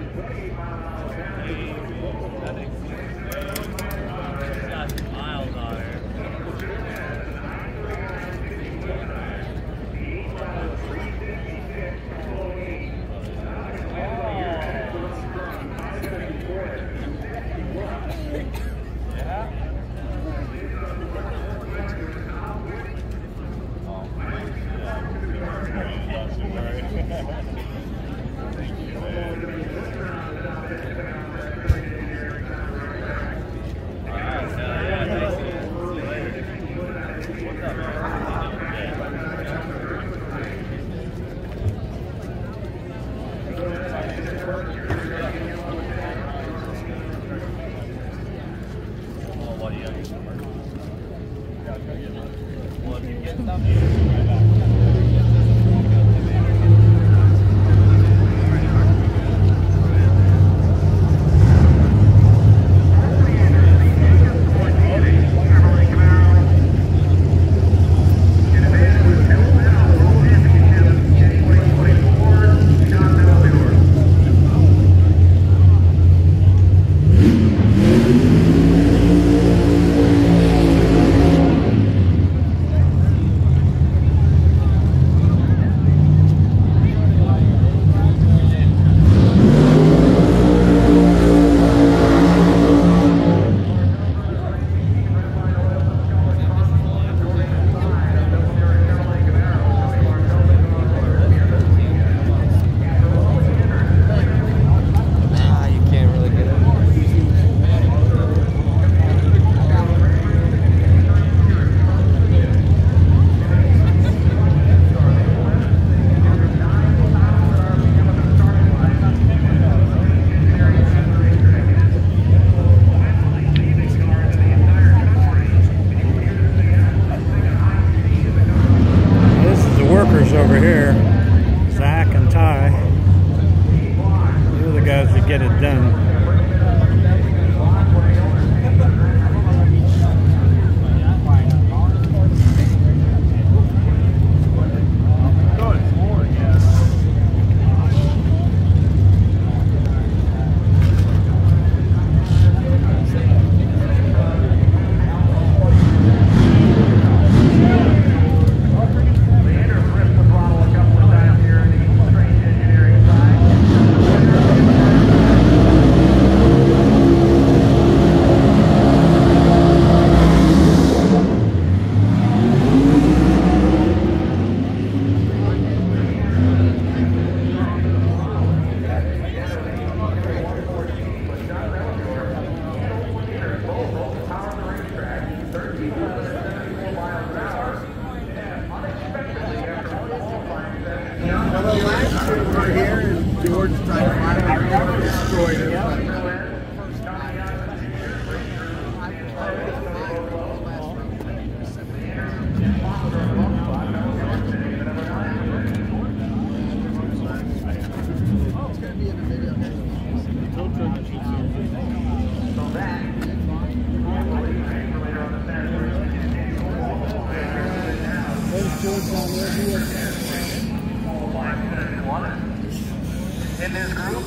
In this group,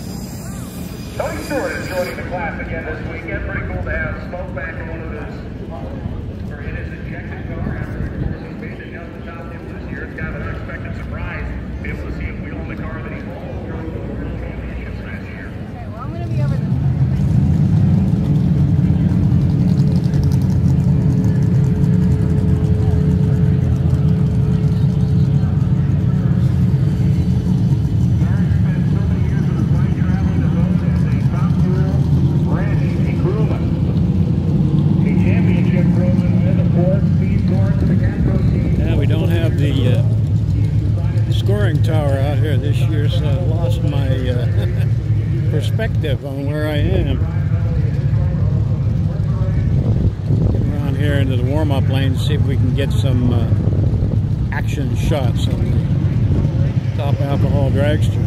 Tony Stewart is joining the class again this weekend. Pretty cool to have Smoke back in one of his, or in his ejected car after he's made it down the top hill this year. It's kind of an unexpected surprise to be able to see him wheel in the car that he won during the World Championships last year. Okay, well, I'm going to be over there. Tower out here this year, so I lost my perspective on where I am. Get around here into the warm-up lane to see if we can get some action shots on the top alcohol dragsters.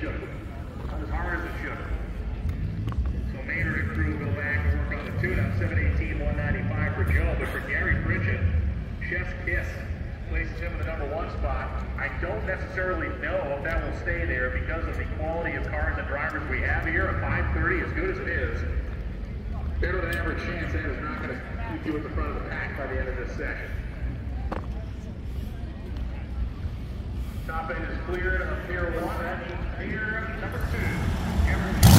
should. Not as hard as it should. So Maynard and crew go back and work on the tune-up. 718-195 for Joe, but for Gary Pritchett, Chef's Kiss places him in the #1 spot. I don't necessarily know if that will stay there because of the quality of cars and drivers we have here. A 530, as good as it is, better than average chance that is not going to keep you at the front of the pack by the end of this session. Top end is cleared of Pier 1. That means Pier #2.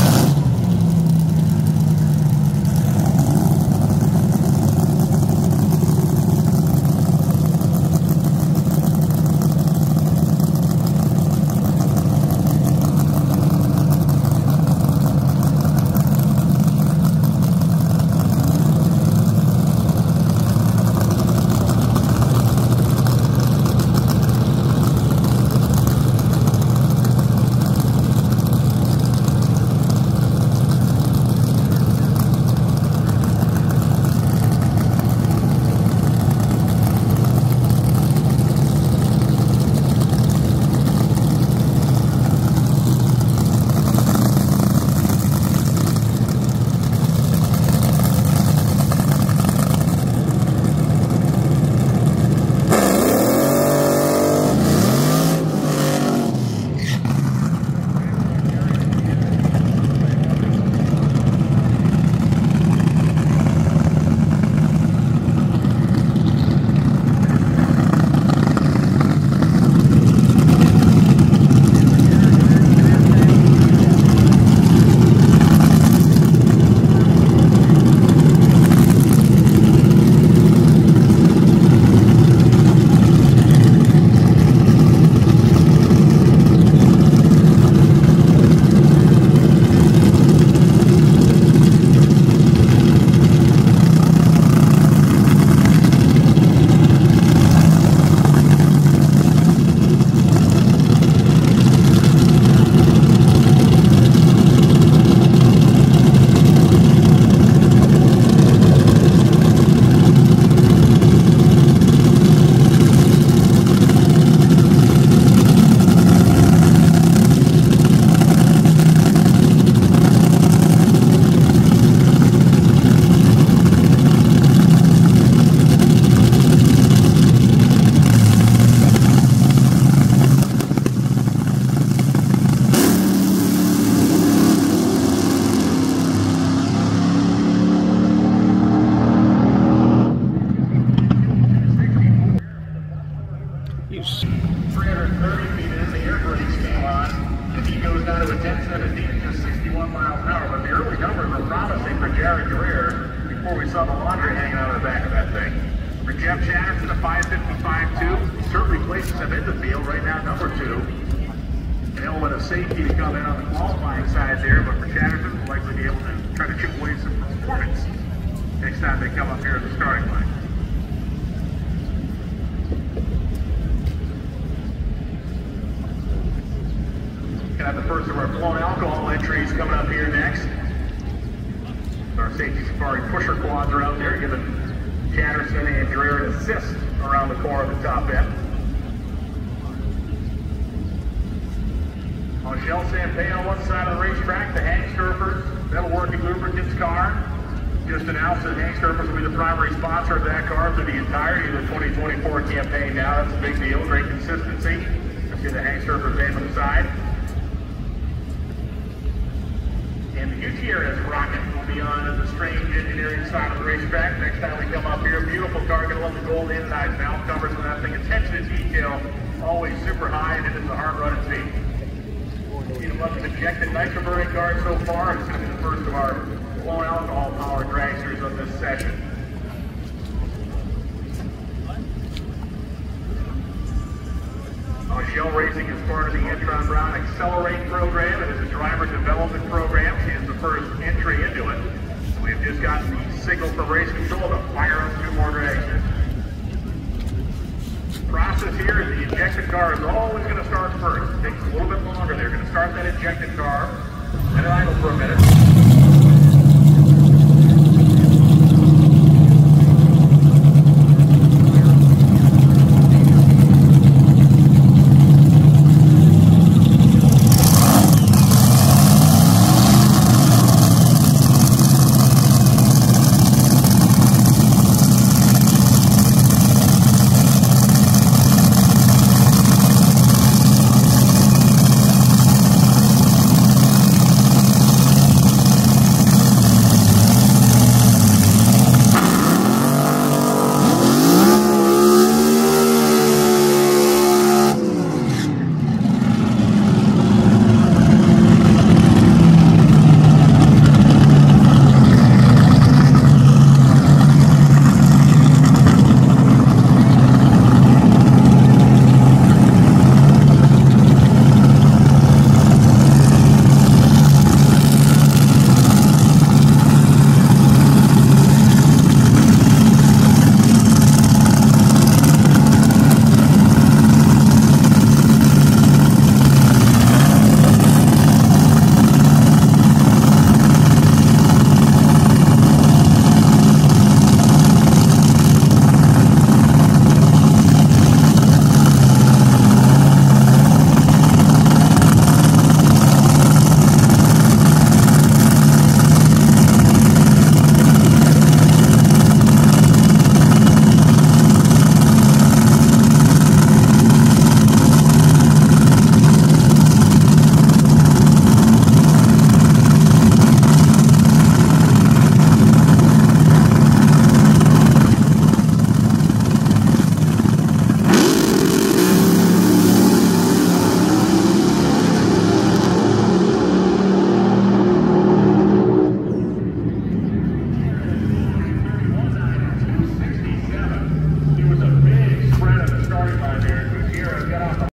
Safety to come in on the qualifying side there, but for Chatterton, we'll likely be able to try to chip away some performance next time they come up here at the starting line. Gonna have the first of our blown alcohol entries coming up here next. Our safety safari pusher quads are out there, giving Chatterton and Dreher an assist around the core of the top end. Shell sand paint on one side of the racetrack, the Hangsturfers Metalworking Lubricants car. Just announced that Hangsturfers will be the primary sponsor of that car through the entirety of the 2024 campaign now. That's a big deal, great consistency. You see the Hangsturfers name on the side. And the Gutierrez rocket will be on the Strange Engineering side of the racetrack. Next time we come up here, beautiful car, gonna love the gold inside valve covers and that thing. Attention to detail, always super high, and it is a hard run at speed. We've injected nitro-burning cars so far. It's going to be the first of our blown alcohol powered dragsters of this session. Shell Racing is part of the Intron Brown Accelerate program. It is a driver development program. She is the first entry into it. We've just gotten the signal from race control to fire up 2 more dragsters. Process here is the injected car is always going to start first. It takes a little bit longer. They're going to start that injected car, let it idle for a minute.